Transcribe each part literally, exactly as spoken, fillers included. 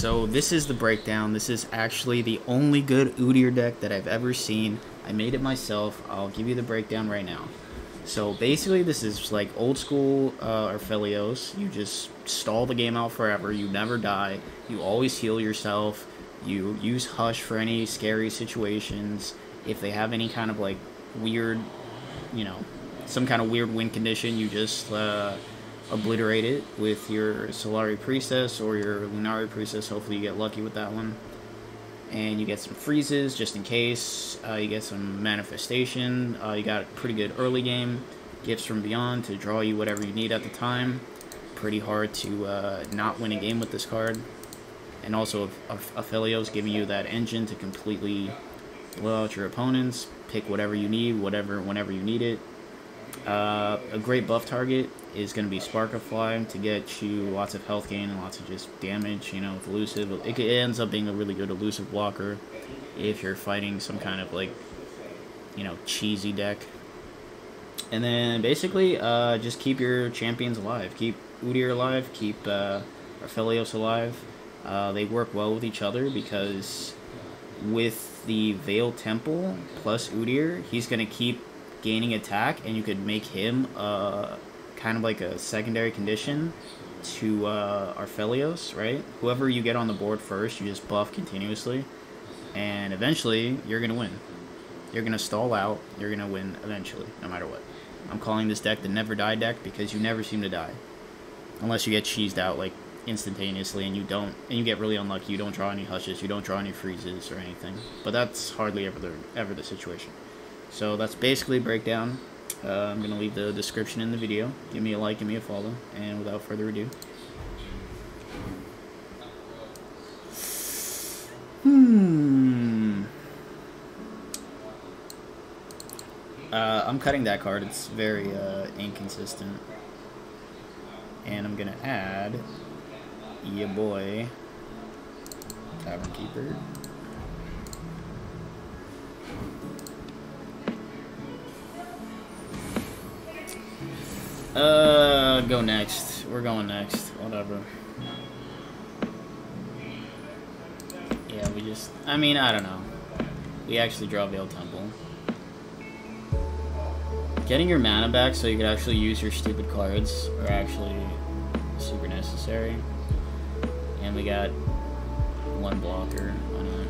so this is the breakdown. This is actually the only good Udyr deck that I've ever seen. I made it myself. I'll give you the breakdown right now. So basically this is like old school uh, Aphelios. You just stall the game out forever. You never die. You always heal yourself. You use Hush for any scary situations. If they have any kind of like weird, you know, some kind of weird win condition, you just uh, obliterate it with your Solari Priestess or your Lunari Priestess. Hopefully you get lucky with that one. And you get some freezes just in case. Uh, you get some manifestation. Uh, you got a pretty good early game. Gifts from Beyond to draw you whatever you need at the time. Pretty hard to uh, not win a game with this card. And also Aphelios giving you that engine to completely blow out your opponents. Pick whatever you need, whatever, whenever you need it. Uh, a great buff target is going to be Sparkafly to get you lots of health gain and lots of just damage, you know, with elusive. It ends up being a really good elusive blocker if you're fighting some kind of, like, you know, cheesy deck. And then, basically, uh, just keep your champions alive. Keep Udyr alive, keep uh, Aphelios alive. Uh, they work well with each other because with the Veil Temple plus Udyr, he's going to keep gaining attack, and you could make him uh, kind of like a secondary condition to uh, Aphelios, right? Whoever you get on the board first, you just buff continuously, and eventually you're going to win. You're going to stall out, you're going to win eventually, no matter what. I'm calling this deck the Never Die deck because you never seem to die. Unless you get cheesed out, like, instantaneously, and you don't, and you get really unlucky. You don't draw any Hushes, you don't draw any freezes or anything. But that's hardly ever the, ever the situation. So that's basically a breakdown. Uh, I'm going to leave the description in the video. Give me a like, give me a follow, and without further ado. Hmm. Uh, I'm cutting that card. It's very uh, inconsistent. And I'm going to add ya boy Tavern Keeper. Uh, go next. We're going next. Whatever. Yeah, we just... I mean, I don't know. We actually draw Veil Temple. Getting your mana back so you can actually use your stupid cards are actually super necessary. And we got one blocker on it.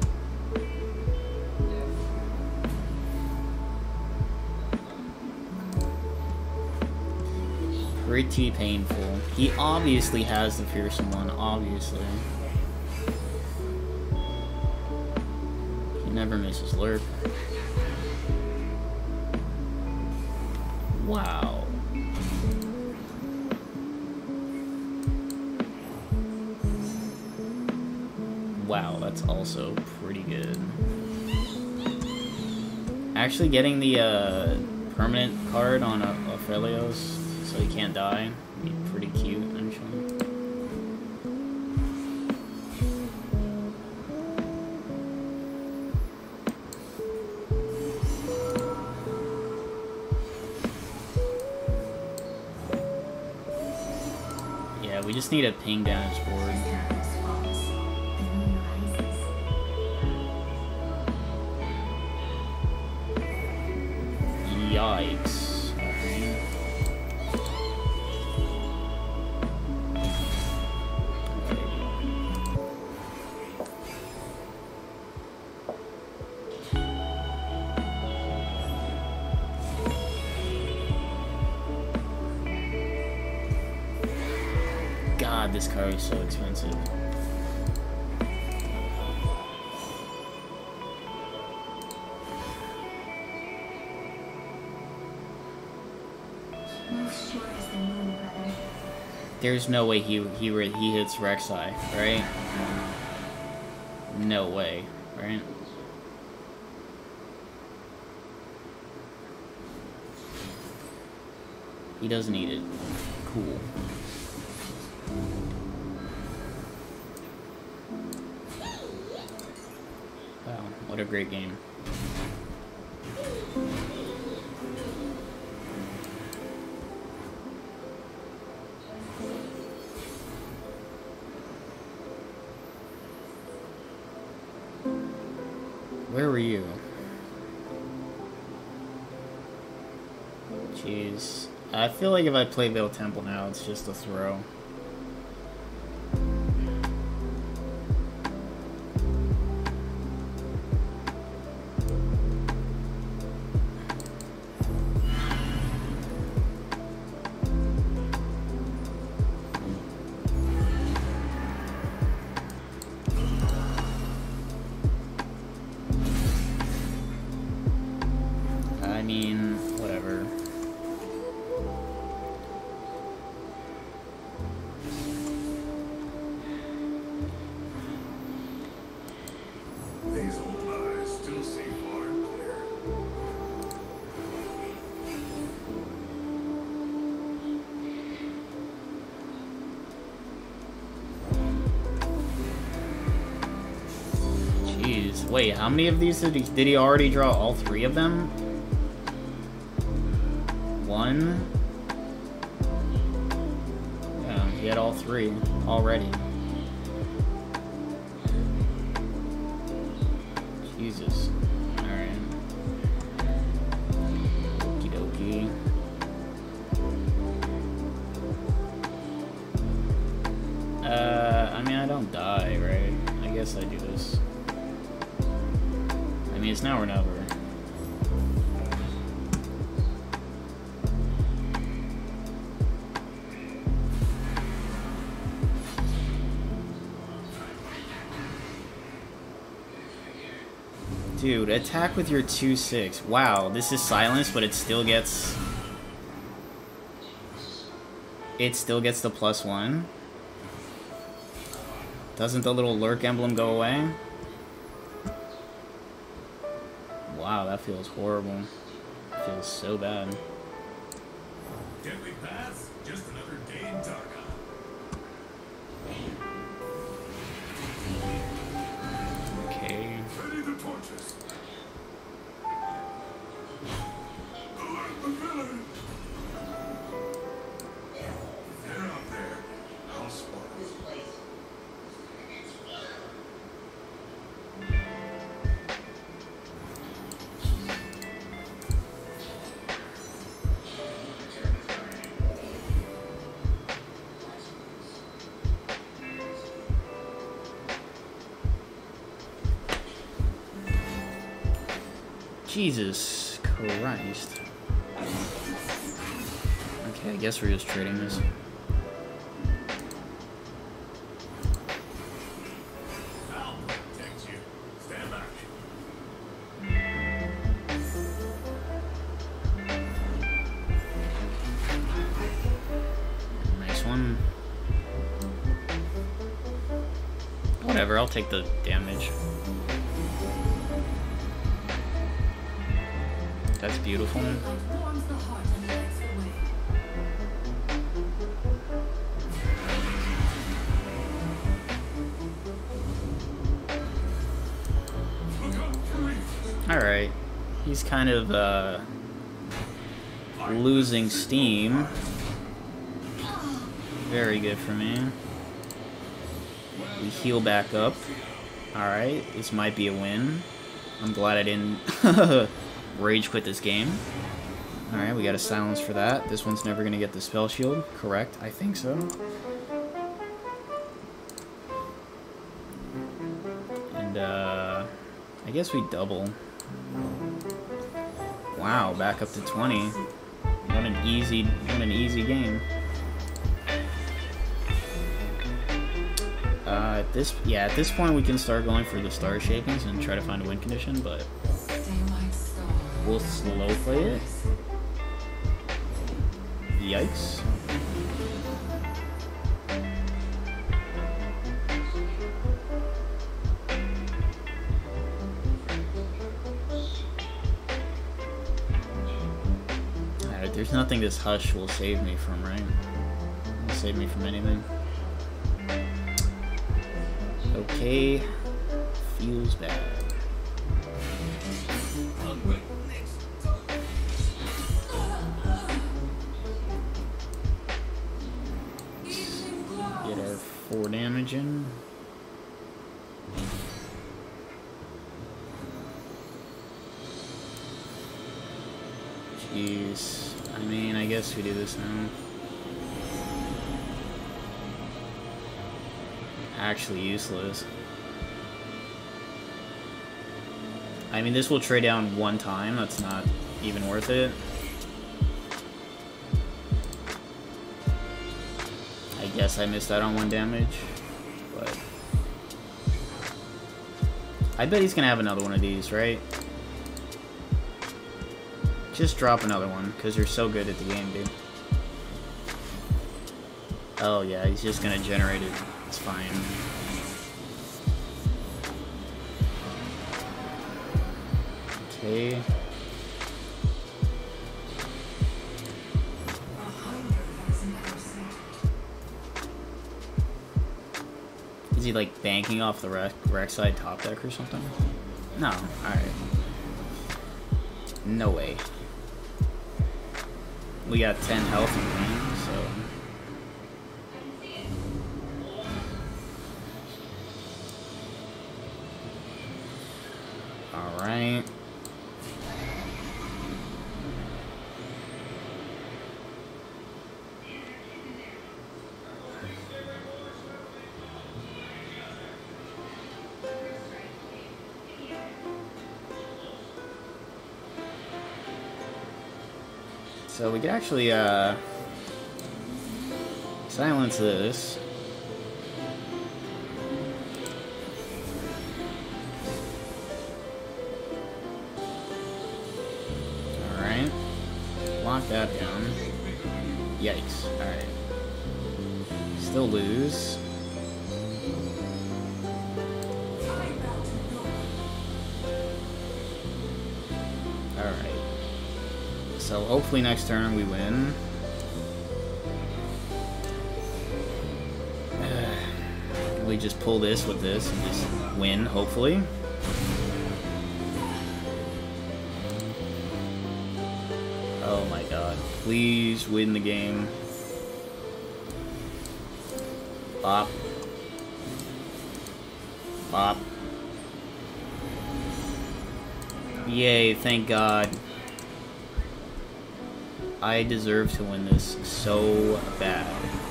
Pretty painful. He obviously has the fearsome one, obviously. He never misses lurk. Wow. Wow, that's also pretty good. Actually getting the uh, permanent card on a Aphelios so he can't die would be pretty cute, actually. Yeah, we just need a ping damage board. Yikes. God, this card is so expensive. There's no way he he he hits Rek'Sai, right? No way, right? He doesn't need it. Cool. Wow, what a great game. Where were you? Jeez. I feel like if I play Veil Temple now, it's just a throw. I mean, whatever. These old eyes still see far and clear. Jeez. Wait, how many of these did he, did he already draw? All three of them? One? Yeah, he had all three already. Jesus. Alright. Okie dokie. Uh, I mean, I don't die, right? I guess I do this. I mean, it's now or never. Dude, attack with your two six. Wow, this is silence, but it still gets... It still gets the plus one. Doesn't the little lurk emblem go away? Wow, that feels horrible. It feels so bad. Deadly paths, just another day in Tarkon. Okay. Ready the torches. Alert the villain. They're out there. I'll spot them. Jesus Christ. Okay, I guess we're just trading this. I'll protect you. Stand back. Nice one. Whatever, I'll take the damage. That's beautiful. Alright. He's kind of uh, losing steam. Very good for me. We heal back up. Alright, this might be a win. I'm glad I didn't rage quit this game. Alright, we got a silence for that. This one's never gonna get the spell shield. Correct, I think so. And uh I guess we double. Wow, back up to twenty. What an easy what an easy game. Uh at this yeah, at this point we can start going for the star shapings and try to find a win condition, but we'll slow play it. Yikes. Alright, there's nothing this hush will save me from, right? It won't save me from anything. Okay. Feels bad. Get our four damage in. Nice. I mean, I guess we do this now. Actually useless. I mean, this will trade down one time. That's not even worth it. I guess I missed out on one damage, but I bet he's gonna have another one of these, right? Just drop another one, because you're so good at the game, dude. Oh yeah, he's just gonna generate it. It's fine. Okay. Is he like banking off the rec, rec side top deck or something? No, alright. No way. We got ten health in game, so. Alright. So we could actually uh, silence this. Alright. Lock that down. Yikes. Alright. Still lose. Alright. So hopefully next turn we win. We just pull this with this and just win, hopefully. Oh my god. Please win the game. Bop. Bop. Yay, thank god. I deserve to win this so bad.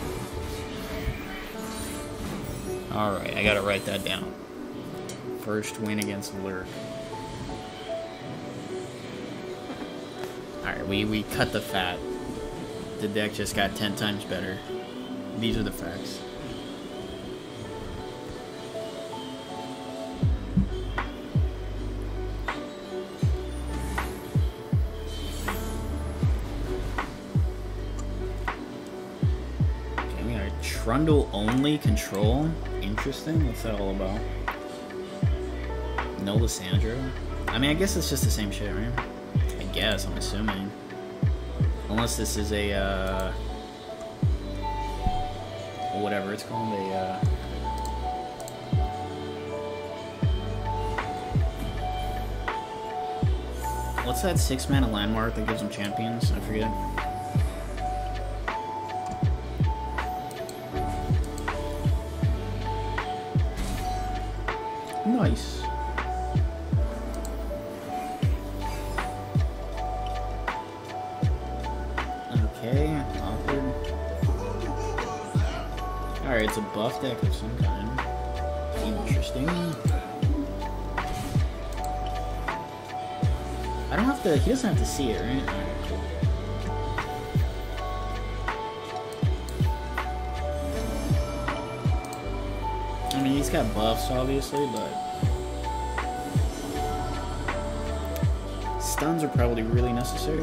Alright, I gotta write that down. First win against Lurk. Alright, we, we cut the fat. The deck just got ten times better. These are the facts. Trundle only control? Interesting. What's that all about? No Lysandra? I mean, I guess it's just the same shit, right? I guess, I'm assuming. Unless this is a, uh... whatever it's called, a, uh... what's that six mana landmark that gives them champions? I forget. Nice. Okay, awkward. Alright, it's a buff deck of some kind. Interesting. I don't have to, he doesn't have to see it, right? Alright, cool. I mean, he's got buffs, obviously, but stuns are probably really necessary.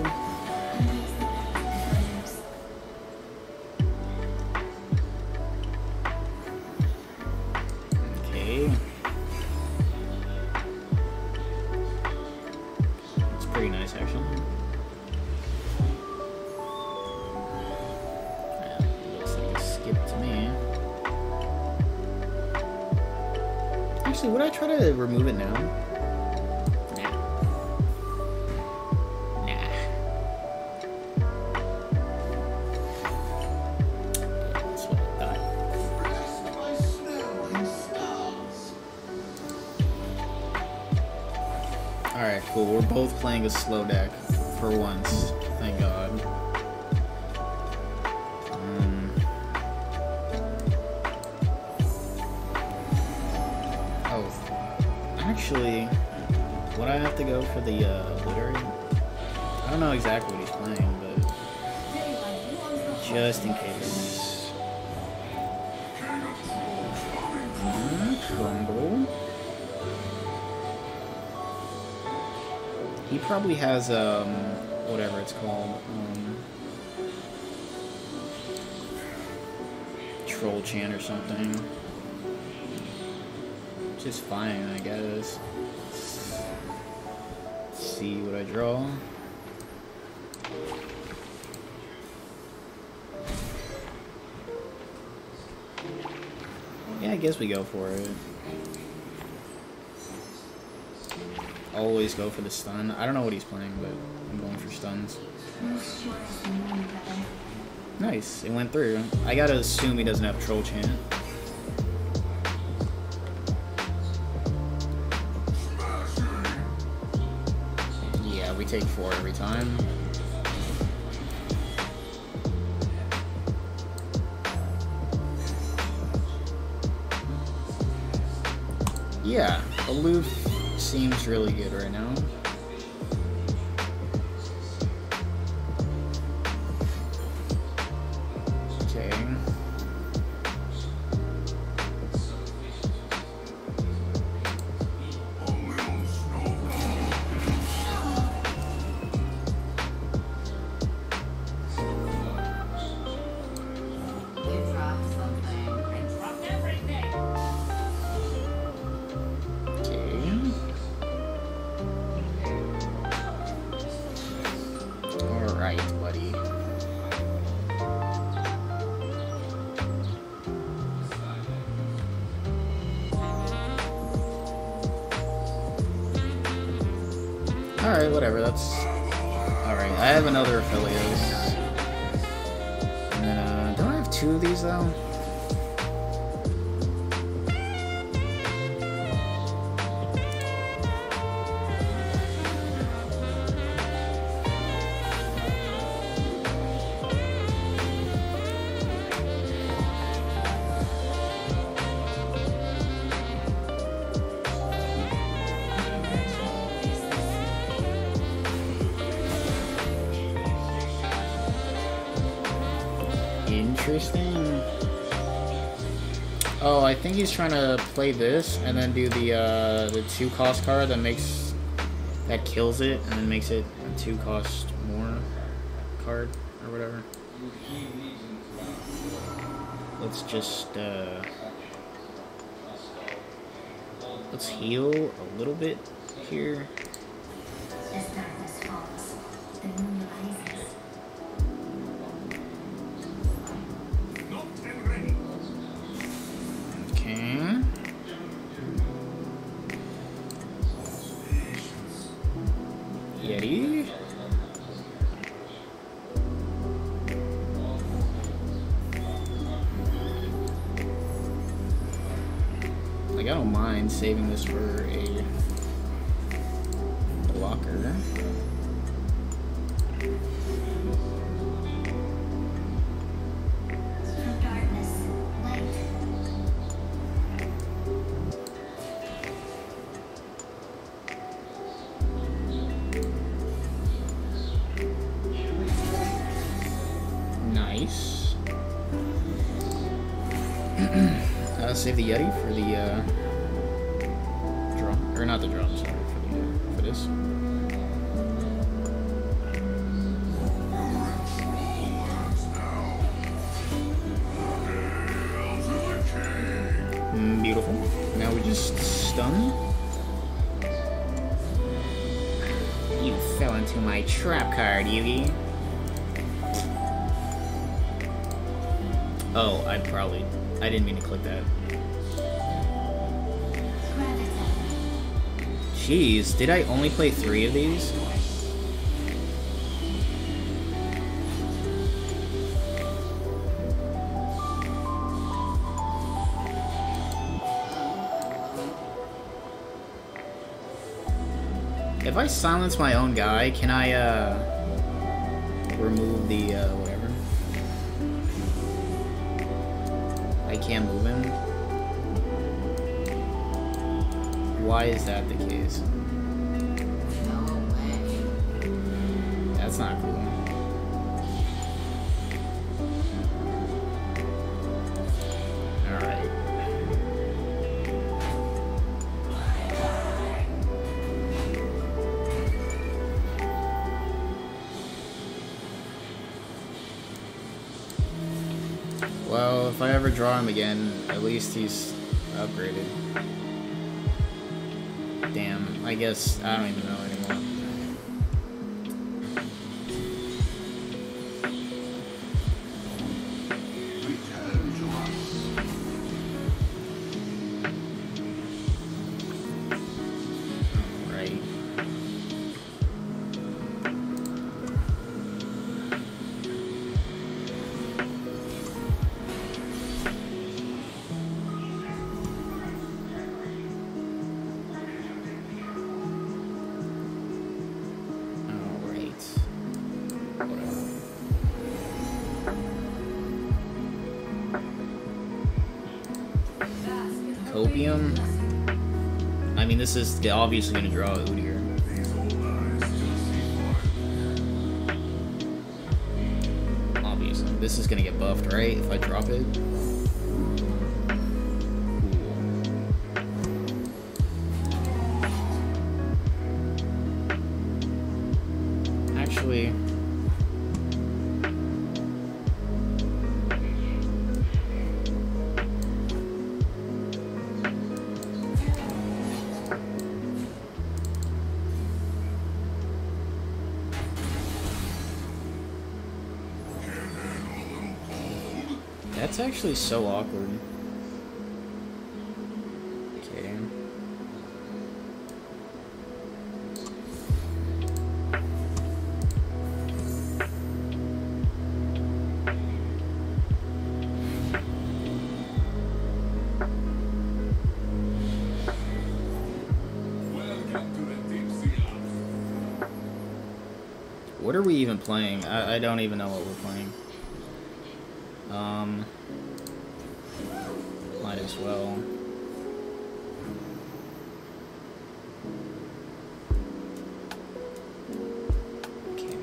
Okay. That's pretty nice, actually. Yeah, looks like a skip to me. Actually, would I try to remove it now? Nah. Nah. That's what I thought. Alright, cool. We're both playing a slow deck. for once. Thank God. Um, oh, actually, would I have to go for the uh, literary? I don't know exactly what he's playing, but just in case. Mm, Trumbull. He probably has, um, whatever it's called, um, Troll Chant or something. Which is fine, I guess. Let's see what I draw. Yeah, I guess we go for it. Always go for the stun. I don't know what he's playing, but I'm going for stuns. Nice, it went through. I gotta assume he doesn't have Troll Chant. Yeah, we take four every time. Yeah, aloof seems really good right now. Okay. Alright, whatever, that's... Alright, I have another Aphelios. And then, uh, don't I have two of these, though? Interesting. Oh, I think he's trying to play this and then do the uh, the two cost card that makes that kills it and then makes it a two cost more card or whatever. Let's just uh, let's heal a little bit here. As darkness falls, the moon rises. Okay. Yeti. Like, I don't mind saving this for a blocker. Nice. uh, save the Yeti for the uh, drum, or not the drum. Sorry, for the uh, for this. Mm, beautiful. Now we just stun. You fell into my trap card, Yugi. Oh, I probably... I didn't mean to click that. Jeez, did I only play three of these? If I silence my own guy, can I, uh... remove the uh, whatever. I can't move him. Why is that the case? No way. That's not cool. Alright. Well, if I ever draw him again, at least he's upgraded. Damn, I guess I don't even know anymore. Copium. I mean, this is obviously going to draw Udyr. Obviously, this is going to get buffed, right? If I drop it. Cool. Actually. That's actually so awkward. Okay. What are we even playing? I, I don't even know what we're playing. Um, might as well. Okay.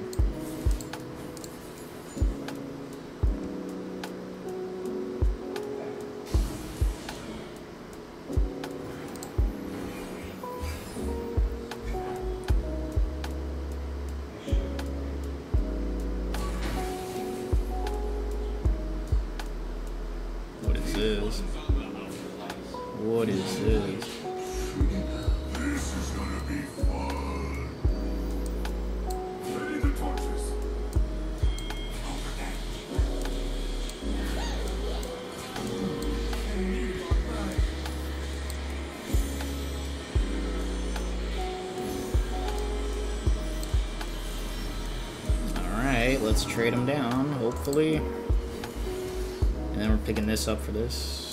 Is. What is this? This is gonna be fun. Ready the torches. Alright, let's trade them down, hopefully. And then we're picking this up for this.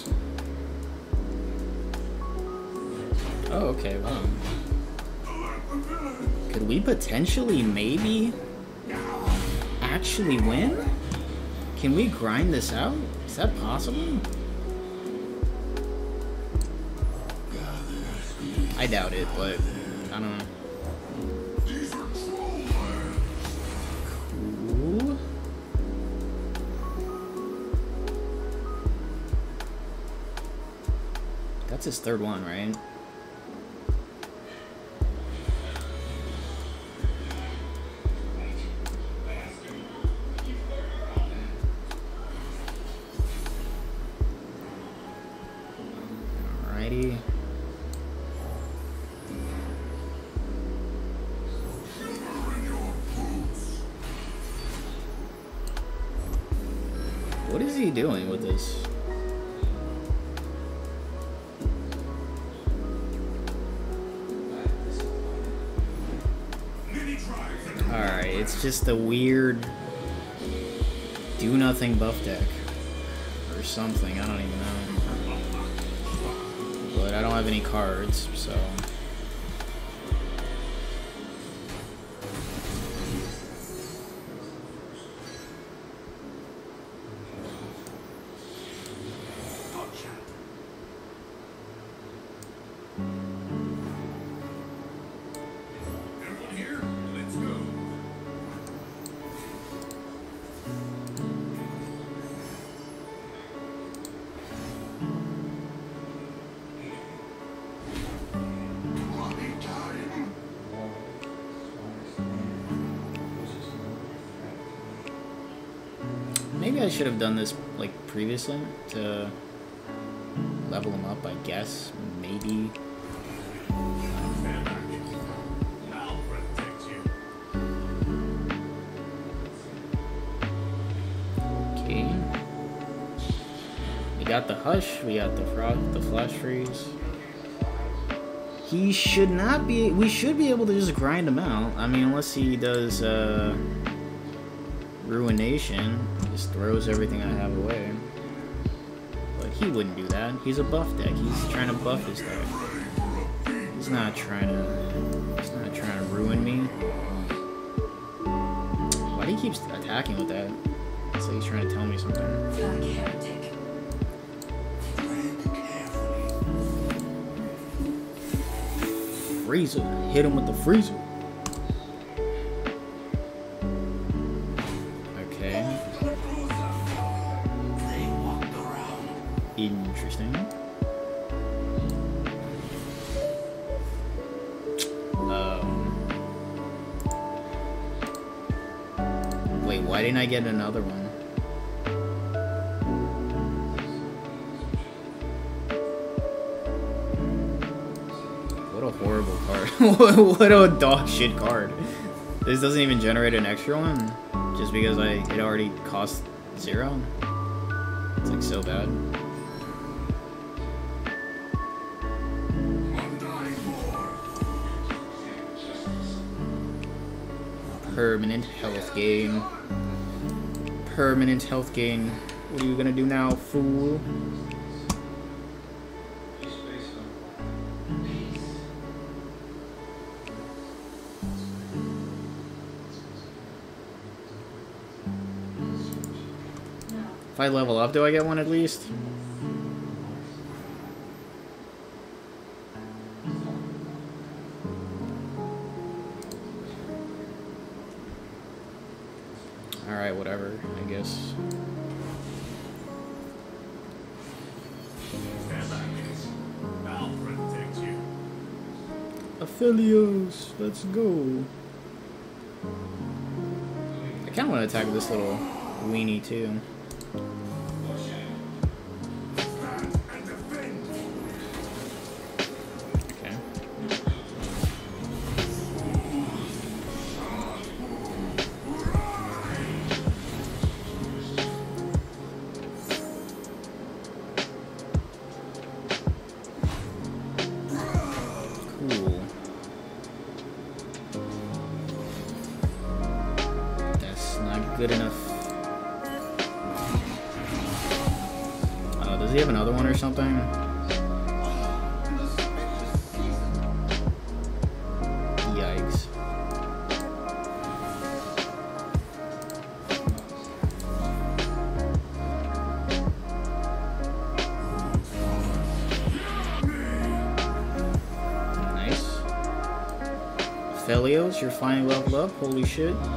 Oh, okay, wow. Could we potentially, maybe, actually win? Can we grind this out? Is that possible? I doubt it, but I don't know. Cool. That's his third one, right? Alrighty. What is he doing with this? Alright, it's just a weird do nothing buff deck. Or something, I don't even know. But I don't have any cards, so... Everyone here? Let's go. Maybe I should have done this like previously to level him up, I guess. Maybe. Stand back. I'll protect you. Okay. We got the hush, we got the frog, the flash freeze. He should not be, we should be able to just grind him out. I mean, unless he does uh, ruination, just throws everything I have away. But he wouldn't do that. He's a buff deck. He's trying to buff his deck. He's not trying to, he's not trying to ruin me. Why do he keep attacking with that? It's like he's trying to tell me something. Dark heretic. Freezer. Hit him with the freezer. Okay. Interesting. Um. Wait, why didn't I get another one? What a horrible card. What a dog shit card. This doesn't even generate an extra one just because I it already cost zero. It's like so bad. Permanent health gain. Permanent health gain. What are you gonna do now, fool? If I level up, do I get one at least? Alright, whatever, I guess. Stand back. I'll protect you. Aphelios, let's go. I kinda wanna attack this little weenie too. Stand and defend. Okay. Cool. That's not good enough. Uh, does he have another one or something? Yikes. Nice. Aphelios, you're finally leveled up. Holy shit. Our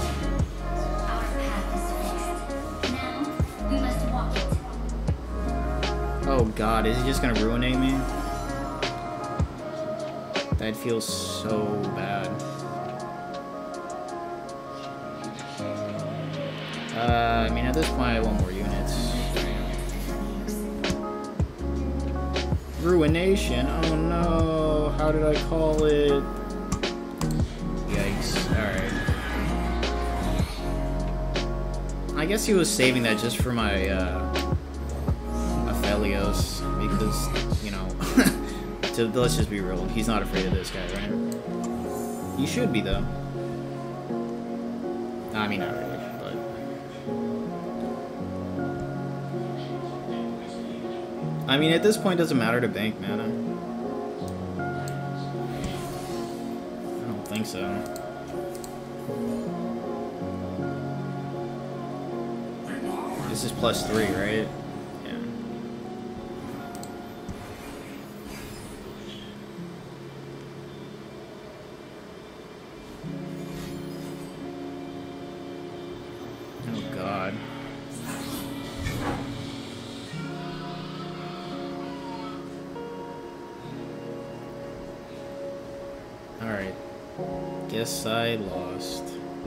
path is fixed. Now we must walk it. Oh god, is he just gonna ruinate me? That feels so bad. Uh, I mean, at this point, I want more units. Ruination? Oh no, how did I call it? Yikes, alright. I guess he was saving that just for my, uh, Aphelios, because, you know, to, let's just be real, he's not afraid of this guy, right? He should be, though. I mean, not really, but... I mean, at this point, it doesn't matter to bank mana. I don't think so. This is plus three, right? Yeah. Alright. Guess I lost.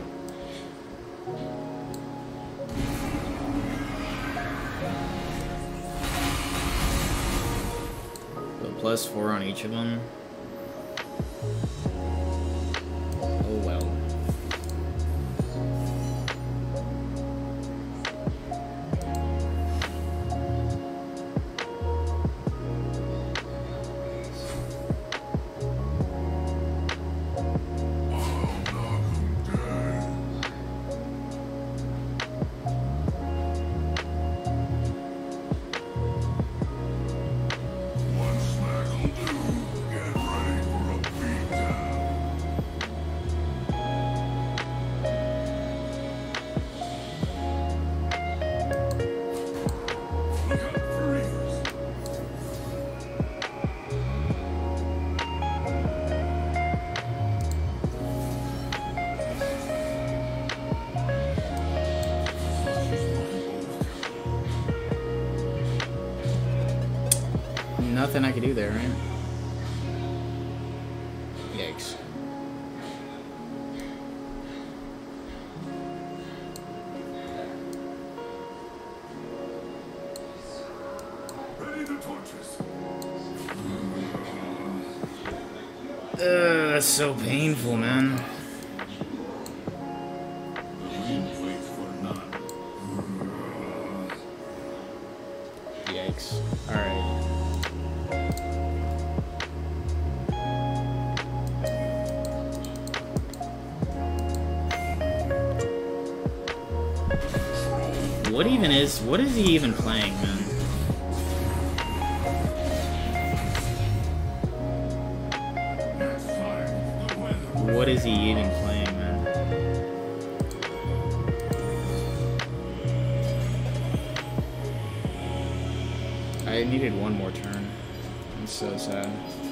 But plus four on each of them. Oh well. Nothing I could do there, right? Yikes. Ready the torches. Ugh, that's so painful, man. Yikes. Alright. What even is, what is he even playing, man? What is he even playing, man? I needed one more turn. I'm so sad.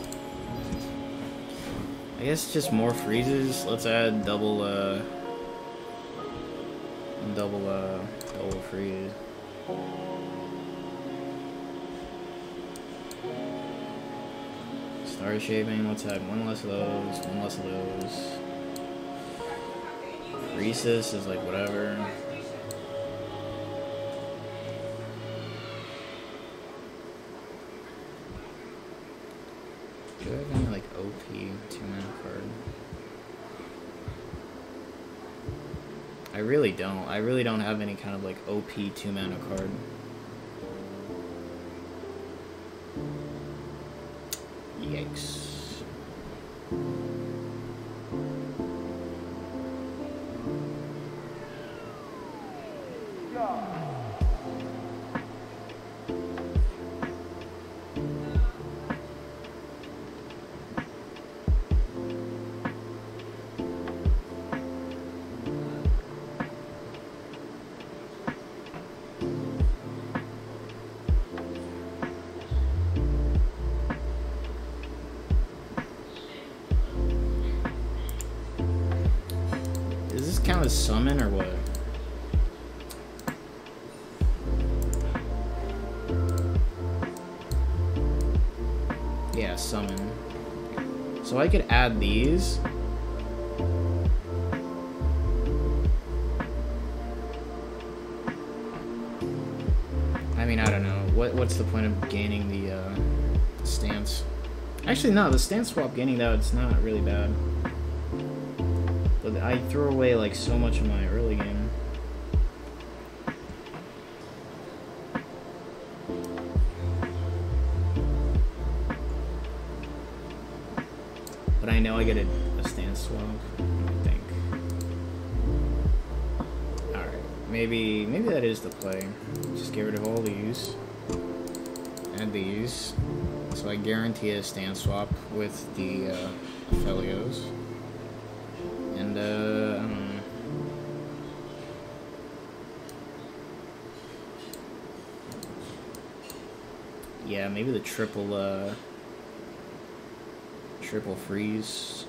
I guess just more freezes. Let's add double, uh... Double, uh... Double freeze. Starshaping, let's add one less of those, one less of those. Recess is like whatever. Do I have any like O P two-mana card? I really don't. I really don't have any kind of like O P two-mana card. Yikes. Count as summon or what? Yeah, summon. So I could add these. I mean, I don't know. What what's the point of gaining the uh, stance? Actually, no. The stance swap, gaining that, it's not really bad. But I threw away like so much of my early game. But I know I get a, a stance swap, I think. Alright, maybe maybe that is the play. Just get rid of all these. Add these. So I guarantee a stance swap with the uh, Aphelios. And, uh, I don't know. Yeah, maybe the triple, uh, triple freeze.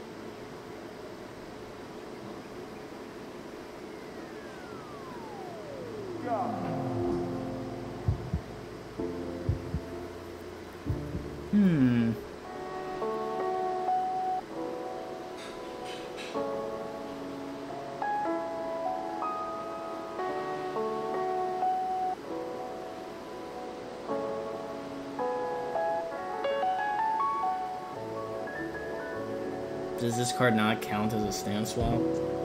Hmm. Does this card not count as a stand swap?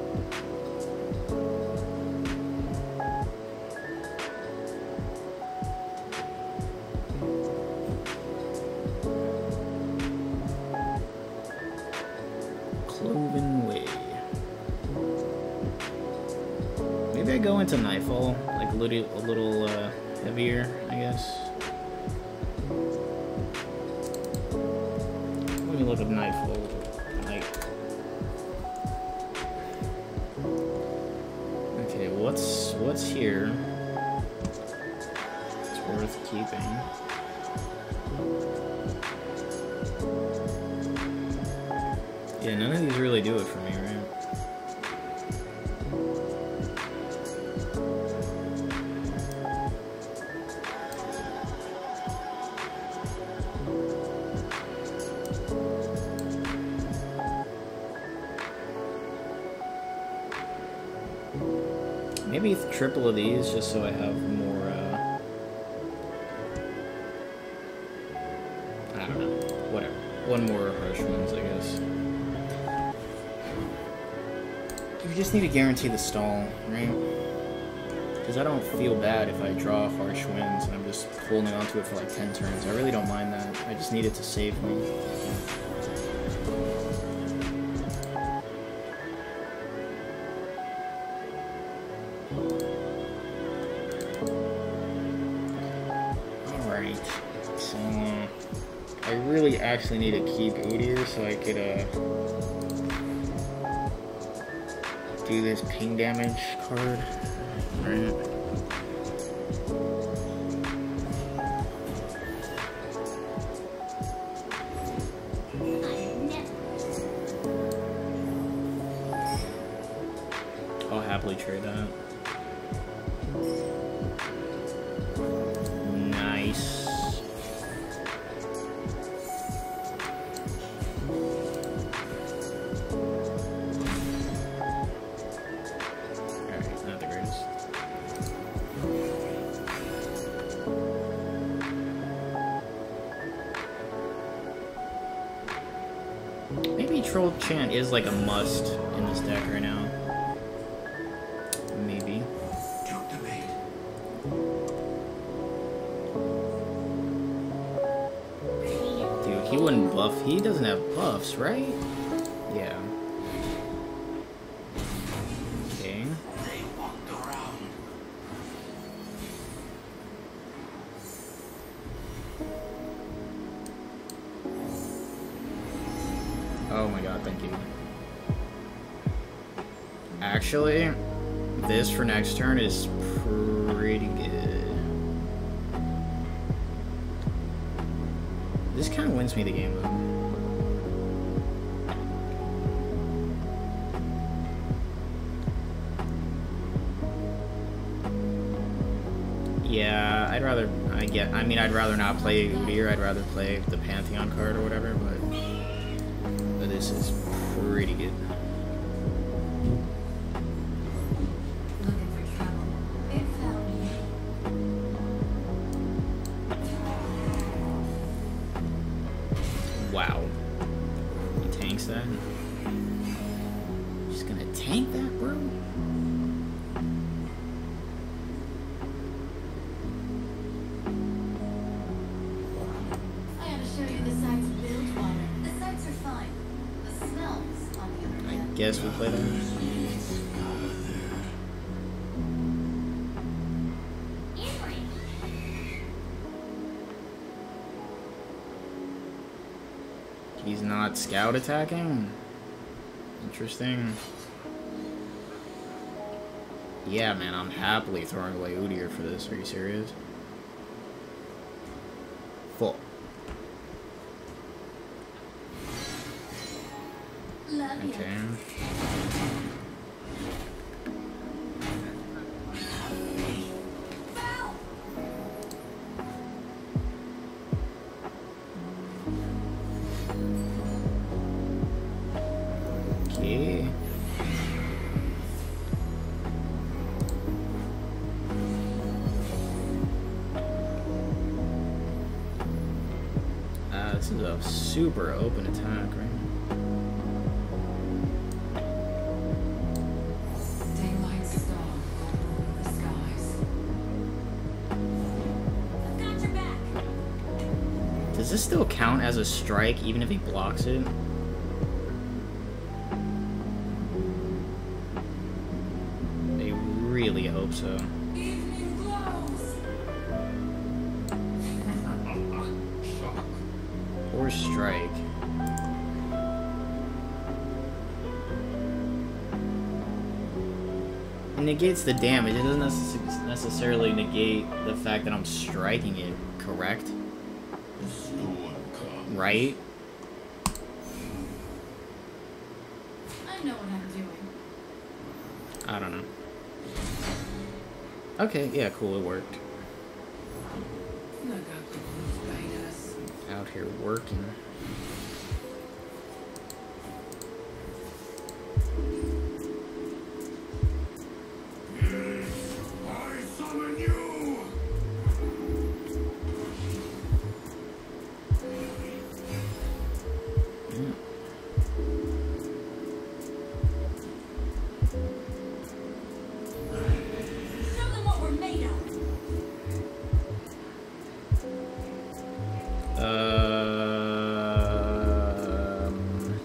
Cloven Way. Maybe I go into Nightfall, like a little, a little uh, heavier, I guess. Let me look up Nightfall. Like, okay, what's what's here? It's worth keeping. Yeah, none of these really do it for me, right? Maybe a triple of these, just so I have more, uh... I don't know. Whatever. One more harsh ones, I guess. You just need to guarantee the stall, right? Because I don't feel bad if I draw harsh winds and I'm just holding onto it for like ten turns. I really don't mind that. I just need it to save me. Alright. So, uh, I really actually need to keep Udyr so I could, uh... do this ping damage card. Right. I'll happily trade that. Nice. Maybe Troll Chant is like a must in this deck right now. Maybe. Dude, he wouldn't buff. He doesn't have buffs, right? Yeah. Okay. Oh my god, thank you. Actually, this for next turn is pretty good. This kind of wins me the game, though. Yeah, I'd rather, I get, I mean, I'd rather not play Udyr, I'd rather play the Pantheon card or whatever, but... This is pretty good. Looking for trouble. It found you. Wow. He tanks that? Just gonna tank that, bro? I gotta show you the sites built water. The sites are fine. Guess we play that. He's not scout attacking? Interesting. Yeah, man, I'm happily throwing away Udyr for this. Are you serious? Full. Okay. Okay. Uh, this is a super open attack, right? Does this still count as a strike even if he blocks it? I really hope so. Or strike. It negates the damage. It doesn't necess necessarily negate the fact that I'm striking it, correct? Right? I know what I'm doing. I don't know. Okay, yeah, cool, it worked. Out here working. I summon you! Mm. Show them what we're made of. Um,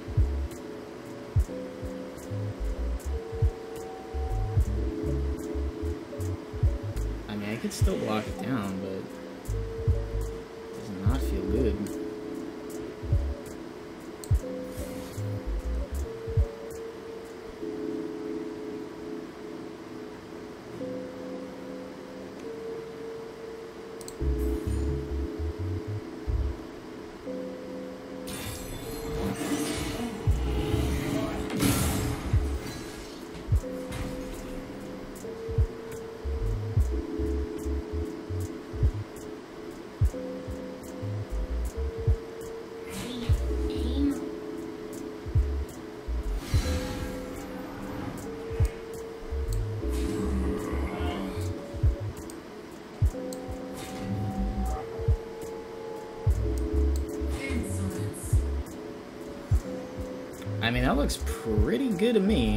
I mean, I could still block it down, but it does not feel good. Aim. Insolence. I mean, that looks pretty good to me.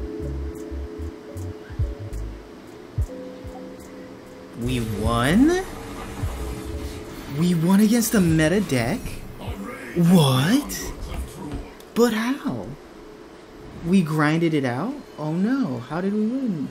We won? We won against the meta deck? What? But how? We grinded it out? Oh no, how did we win?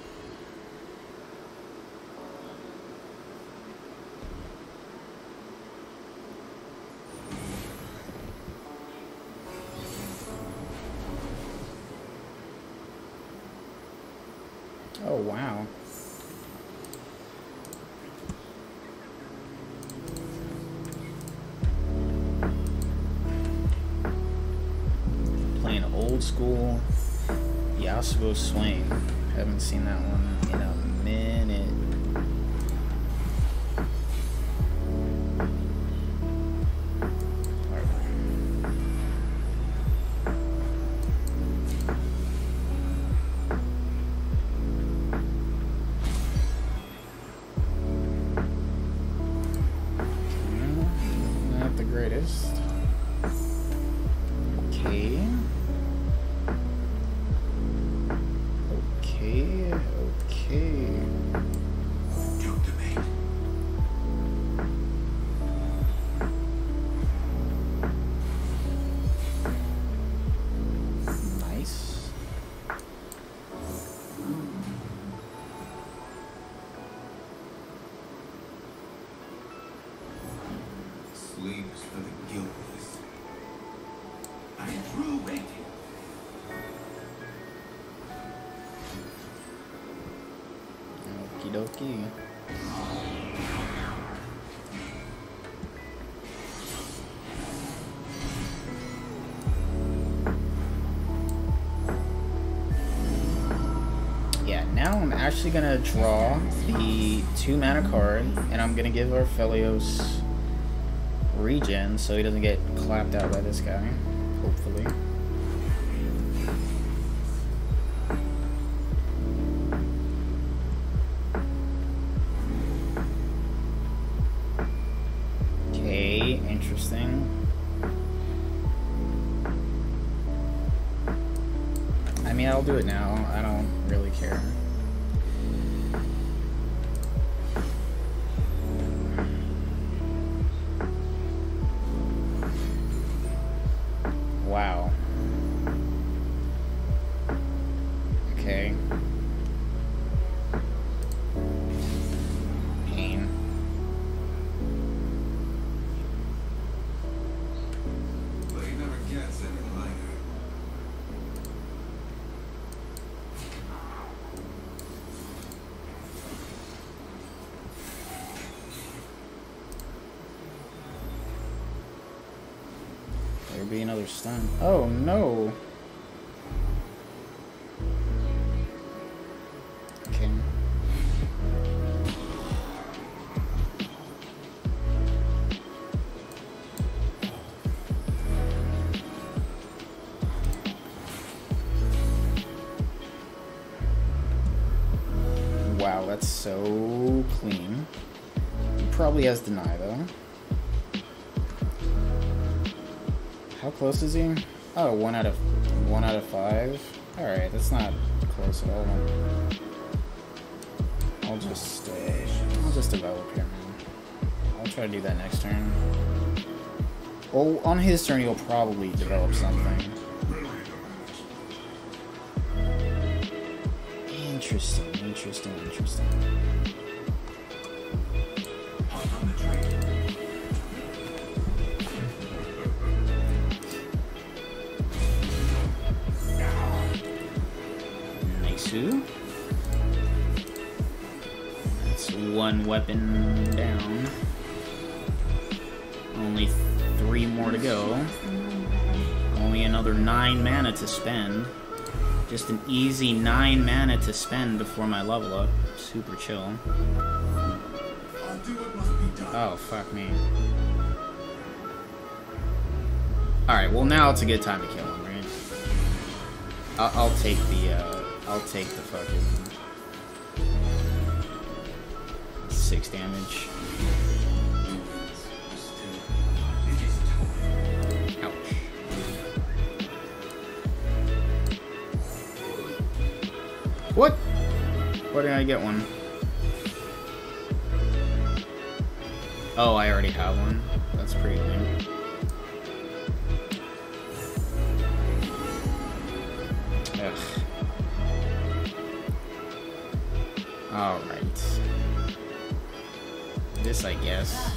Oh wow. Playing old school Yasuo Swain. Haven't seen that one in a minute. Not the greatest. Okay. Okay, okay. Cultivate. Nice. Sleeps for the guiltless. I drew waiting. Okie dokie. Yeah, now I'm actually gonna draw the two mana card, and I'm gonna give Aphelios regen so he doesn't get clapped out by this guy, hopefully. Okay, interesting. I mean, I'll do it now. I don't really care. Wow. Okay. Pain. But he never gets any lighter. There'd be another stun. Oh no! Okay. Wow, that's so clean. He probably has deny though. How close is he? Oh, one out of one out of five. All right, that's not close at all. I'll just uh, I'll just develop here, man. I'll try to do that next turn. Well, on his turn, he'll probably develop something. Interesting, interesting, interesting. That's one weapon down. Only three more to go. Only another nine mana to spend. Just an easy nine mana to spend before my level up. Super chill. Oh, fuck me. Alright, well now it's a good time to kill him, right? I'll, I'll take the, uh, I'll take the fucking six damage. Ouch. What? Where did I get one? Oh, I already have one. That's pretty lame. Ugh. Alright. This, I guess.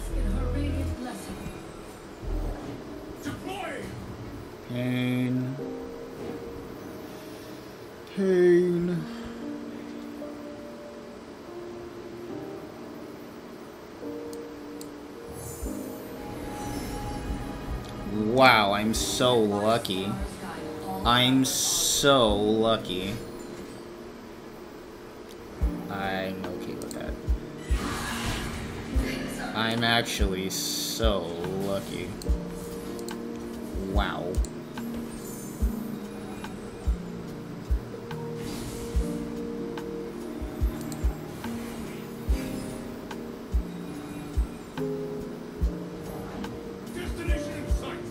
Pain. Pain. Wow, I'm so lucky. I'm so lucky. I'm okay with that. I'm actually so lucky. Wow. Destination in sight.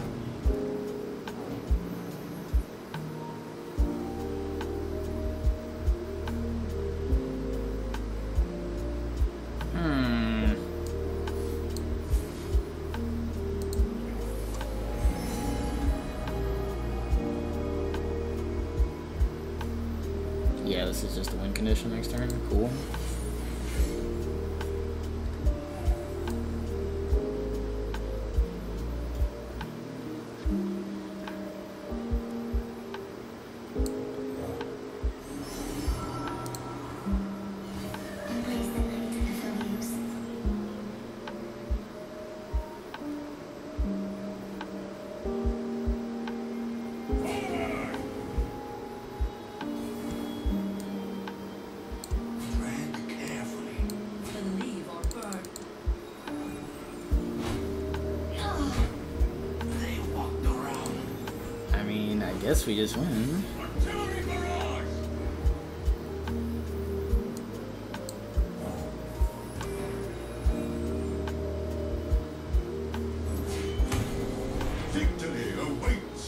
Hmm. Yeah, this is just a win condition next turn. Cool. Embrace the night, Aphelios. Tread carefully. Believe or burn. They walked around. I mean, I guess we just win. Artillery barrage. Victory awaits.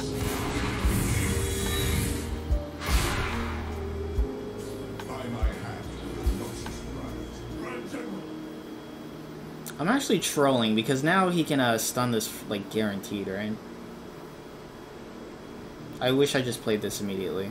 By my hand, not surprised. Grand General. I'm actually trolling because now he can uh, stun this like guaranteed, right? I wish I just played this immediately.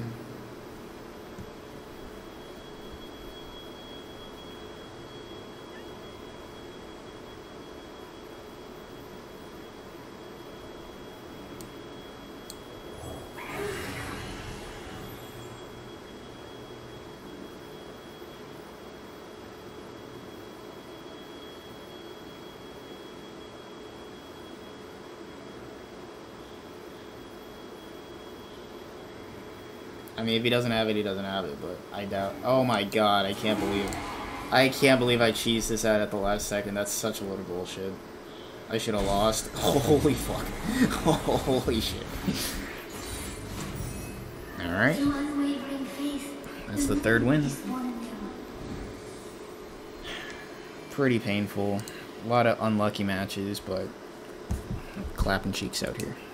I mean, if he doesn't have it, he doesn't have it, but I doubt. Oh my god, I can't believe. I can't believe I cheesed this out at the last second. That's such a load of bullshit. I should have lost. Holy fuck. Holy shit. Alright. That's the third win. Pretty painful. A lot of unlucky matches, but clapping cheeks out here.